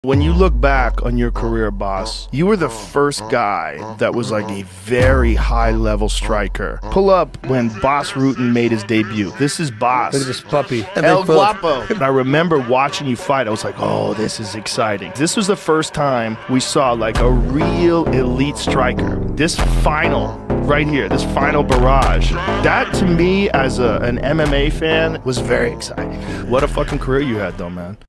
When you look back on your career, Bas, you were the first guy that was like a very high-level striker. Pull up when Bas Rutten made his debut. This is Bas. Look at this puppy. El Guapo. And I remember watching you fight. I was like, oh, this is exciting. This was the first time we saw like a real elite striker. This final right here, this final barrage, that to me as an MMA fan was very exciting. What a fucking career you had though, man.